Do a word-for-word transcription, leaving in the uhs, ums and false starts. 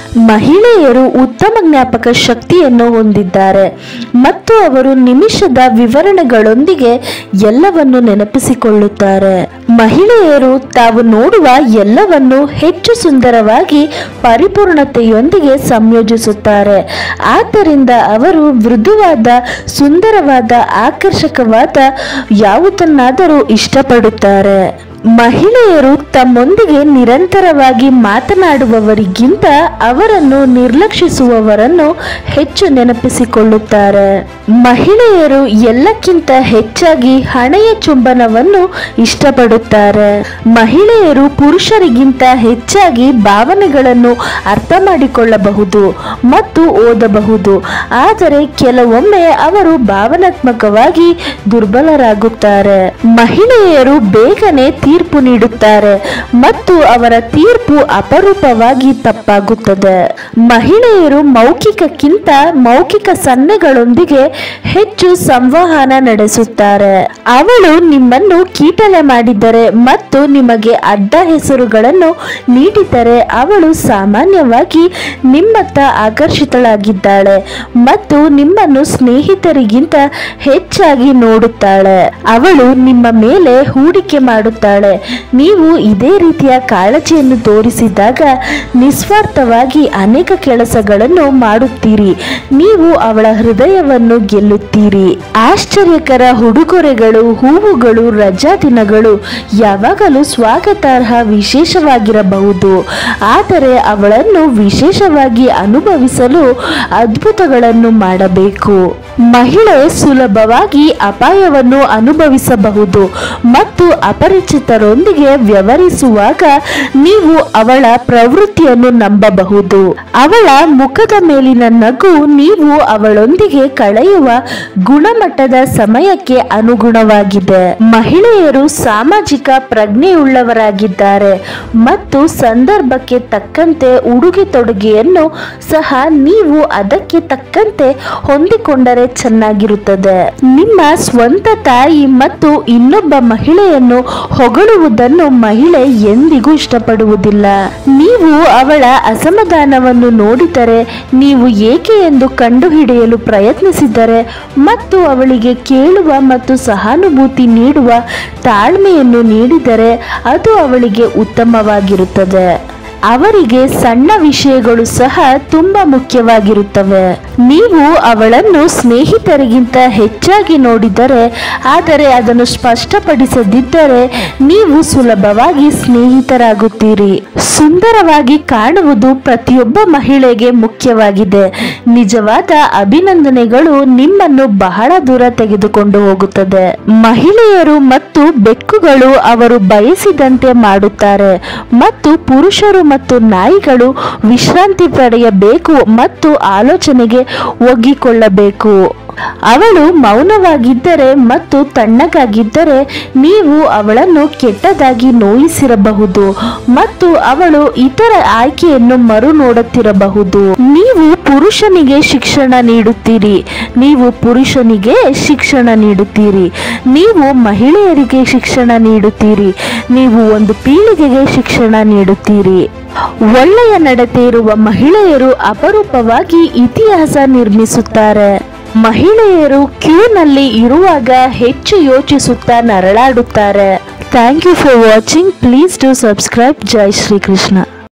ಮಹಿಳೆಯರು ಉತ್ತಮ ಜ್ಞಾಪಕ ಶಕ್ತಿಯನ್ನು ಹೊಂದಿದ್ದಾರೆ ಮತ್ತು ಅವರು ನಿಮಿಷದ ವಿವರಣೆಗಳೊಂದಿಗೆ ಎಲ್ಲವನ್ನು ನೆನಪಿಸಿಕೊಳ್ಳುತ್ತಾರೆ. ಮಹಿಳೆಯರು ತಾವು ನೋಡುವ ಎಲ್ಲವನ್ನು ಹೆಚ್ಚು ಸುಂದರವಾಗಿ ಪರಿಪೂರ್ಣತೆಯೊಂದಿಗೆ ಸಂಯೋಜಿಸುತ್ತಾರೆ. ಆದ್ದರಿಂದ ಅವರು ಮೃದುವಾದ, ಸುಂದರವಾದ, ಆಕರ್ಷಕವಾದ ಯಾವುದನ್ನಾದರೂ ಇಷ್ಟಪಡುತ್ತಾರೆ. ಮಹಿಳೆಯರು ತಮ್ಮೊಂದಿಗೆ ನಿರಂತರವಾಗಿ ಮಾತನಾಡುವವರಿಗಿಂತ ಅವರನ್ನು ನಿರ್ಲಕ್ಷಿಸುವವರನ್ನು ಹೆಚ್ಚು ನೆನಪಿಸಿಕೊಳ್ಳುತ್ತಾರೆ. ಮಹಿಳೆಯರು ಎಲ್ಲಕ್ಕಿಂತ ಹೆಚ್ಚಾಗಿ ಹಣೆಯ ಚುಂಬನವನ್ನು ಇಷ್ಟಪಡುತ್ತಾರೆ. ಮಹಿಳೆಯರು ಪುರುಷರಿಗಿಂತ ಹೆಚ್ಚಾಗಿ ಭಾವನೆಗಳನ್ನು ಅರ್ಥ ಮಾಡಿಕೊಳ್ಳಬಹುದು ಮತ್ತು ಓದಬಹುದು, ಆದರೆ ಕೆಲವೊಮ್ಮೆ ಅವರು ಭಾವನಾತ್ಮಕವಾಗಿ ದುರ್ಬಲರಾಗುತ್ತಾರೆ. ಮಹಿಳೆಯರು ಬೇಗನೆ ತೀರ್ಪು ನೀಡುತ್ತಾರೆ ಮತ್ತು ಅವರ ತೀರ್ಪು ಅಪರೂಪವಾಗಿ ತಪ್ಪಾಗುತ್ತದೆ. ಮಹಿಳೆಯರು ಮೌಖಿಕಕ್ಕಿಂತ ಮೌಖಿಕ ಸನ್ನೆಗಳೊಂದಿಗೆ ಹೆಚ್ಚು ಸಂವಹನ ನಡೆಸುತ್ತಾರೆ. ಅವಳು ನಿಮ್ಮನ್ನು ಕೀಟಲೆ ಮಾಡಿದರೆ ಮತ್ತು ನಿಮಗೆ ಅಡ್ಡ ಹೆಸರುಗಳನ್ನು ನೀಡಿದರೆ ಅವಳು ಸಾಮಾನ್ಯವಾಗಿ ನಿಮ್ಮತ್ತ ಆಕರ್ಷಿತಳಾಗಿದ್ದಾಳೆ ಮತ್ತು ನಿಮ್ಮನ್ನು ಸ್ನೇಹಿತರಿಗಿಂತ ಹೆಚ್ಚಾಗಿ ನೋಡುತ್ತಾಳೆ. ಅವಳು ನಿಮ್ಮ ಮೇಲೆ ಹೂಡಿಕೆ ಮಾಡುತ್ತಾಳೆ. ನೀವು ಇದೇ ರೀತಿಯ ಕಾಳಜಿಯನ್ನು ತೋರಿಸಿದಾಗ ನಿಸ್ವಾರ್ಥವಾಗಿ ಅನೇಕ ಕೆಲಸಗಳನ್ನು ಮಾಡುತ್ತೀರಿ. ನೀವು ಅವಳ ಹೃದಯವನ್ನು ಗೆಲ್ಲುತ್ತೀರಿ. ಆಶ್ಚರ್ಯಕರ ಉಡುಗೊರೆಗಳು, ಹೂವುಗಳು, ರಜಾ ದಿನಗಳು ಯಾವಾಗಲೂ ಸ್ವಾಗತಾರ್ಹ ವಿಶೇಷವಾಗಿರಬಹುದು, ಆದರೆ ಅವಳನ್ನು ವಿಶೇಷವಾಗಿ ಅನುಭವಿಸಲು ಅದ್ಭುತಗಳನ್ನು ಮಾಡಬೇಕು. ಮಹಿಳೆ ಸುಲಭವಾಗಿ ಅಪಾಯವನ್ನು ಅನುಭವಿಸಬಹುದು ಮತ್ತು ಅಪರಿಚಿತರೊಂದಿಗೆ ವ್ಯವಹರಿಸುವಾಗ ನೀವು ಅವಳ ಪ್ರವೃತ್ತಿಯನ್ನು ನಂಬಬಹುದು. ಅವಳ ಮುಖದ ಮೇಲಿನ ನಗು ನೀವು ಅವಳೊಂದಿಗೆ ಕಳೆಯುವ ಗುಣಮಟ್ಟದ ಸಮಯಕ್ಕೆ ಅನುಗುಣವಾಗಿದೆ. ಮಹಿಳೆಯರು ಸಾಮಾಜಿಕ ಪ್ರಜ್ಞೆಯುಳ್ಳವರಾಗಿದ್ದಾರೆ ಮತ್ತು ಸಂದರ್ಭಕ್ಕೆ ತಕ್ಕಂತೆ ಉಡುಗೆ ತೊಡುಗೆಯನ್ನು ಸಹ ನೀವು ಅದಕ್ಕೆ ತಕ್ಕಂತೆ ಹೊಂದಿಕೊಂಡರೆ ಚೆನ್ನಾಗಿರುತ್ತದೆ. ನಿಮ್ಮ ಸ್ವಂತ ತಾಯಿ ಮತ್ತು ಇನ್ನೊಬ್ಬ ಮಹಿಳೆಯನ್ನು ಹೊಗಳುವುದನ್ನು ಮಹಿಳೆ ಎಂದಿಗೂ ಇಷ್ಟಪಡುವುದಿಲ್ಲ. ನೀವು ಅವಳ ಅಸಮಾಧಾನವನ್ನು ನೋಡಿದರೆ, ನೀವು ಏಕೆ ಎಂದು ಕಂಡುಹಿಡಿಯಲು ಪ್ರಯತ್ನಿಸಿದರೆ ಮತ್ತು ಅವಳಿಗೆ ಕೇಳುವ ಮತ್ತು ಸಹಾನುಭೂತಿ ನೀಡುವ ತಾಳ್ಮೆಯನ್ನು ನೀಡಿದರೆ ಅದು ಅವಳಿಗೆ ಉತ್ತಮವಾಗಿರುತ್ತದೆ. ಅವರಿಗೆ ಸಣ್ಣ ವಿಷಯಗಳು ಸಹ ತುಂಬಾ ಮುಖ್ಯವಾಗಿರುತ್ತವೆ. ನೀವು ಅವಳನ್ನು ಸ್ನೇಹಿತರಿಗಿಂತ ಹೆಚ್ಚಾಗಿ ನೋಡಿದರೆ, ಆದರೆ ಅದನ್ನು ಸ್ಪಷ್ಟಪಡಿಸದಿದ್ದರೆ ನೀವು ಸುಲಭವಾಗಿ ಸ್ನೇಹಿತರಾಗುತ್ತೀರಿ. ಸುಂದರವಾಗಿ ಕಾಣುವುದು ಪ್ರತಿಯೊಬ್ಬ ಮಹಿಳೆಗೆ ಮುಖ್ಯವಾಗಿದೆ. ನಿಜವಾದ ಅಭಿನಂದನೆಗಳು ನಿಮ್ಮನ್ನು ಬಹಳ ದೂರ ತೆಗೆದುಕೊಂಡು ಹೋಗುತ್ತದೆ. ಮಹಿಳೆಯರು ಮತ್ತು ಬೆಕ್ಕುಗಳು ಅವರು ಬಯಸಿದಂತೆ ಮಾಡುತ್ತಾರೆ ಮತ್ತು ಪುರುಷರು ಮತ್ತು ನಾಯಿಗಳು ವಿಶ್ರಾಂತಿ ಪಡೆಯಬೇಕು ಮತ್ತು ಆಲೋಚನೆಗೆ ಒಗ್ಗಿಕೊಳ್ಳಬೇಕು. ಅವಳು ಮೌನವಾಗಿದ್ದರೆ ಮತ್ತು ತಣ್ಣಗಾಗಿದ್ದರೆ ನೀವು ಅವಳನ್ನು ಕೆಟ್ಟದಾಗಿ ನೋಯಿಸಿರಬಹುದು ಮತ್ತು ಅವಳು ಇತರ ಆಯ್ಕೆಯನ್ನು ಮರು ನೋಡುತ್ತಿರಬಹುದು. ನೀವು ಪುರುಷನಿಗೆ ಶಿಕ್ಷಣ ನೀಡುತ್ತೀರಿ, ನೀವು ಪುರುಷನಿಗೆ ಶಿಕ್ಷಣ ನೀಡುತ್ತೀರಿ, ನೀವು ಮಹಿಳೆಯರಿಗೆ ಶಿಕ್ಷಣ ನೀಡುತ್ತೀರಿ, ನೀವು ಒಂದು ಪೀಳಿಗೆಗೆ ಶಿಕ್ಷಣ ನೀಡುತ್ತೀರಿ. ಒಳ್ಳೆಯ ನಡತೆ ಇರುವ ಮಹಿಳೆಯರು ಅಪರೂಪವಾಗಿ ಇತಿಹಾಸ ನಿರ್ಮಿಸುತ್ತಾರೆ. ಮಹಿಳೆಯರು ಕ್ಯೂನಲ್ಲಿ ಇರುವಾಗ ಹೆಚ್ಚು ಯೋಚಿಸುತ್ತಾ ನರಳಾಡುತ್ತಾರೆ. Thank you for watching. Please do subscribe. Jai Shri Krishna.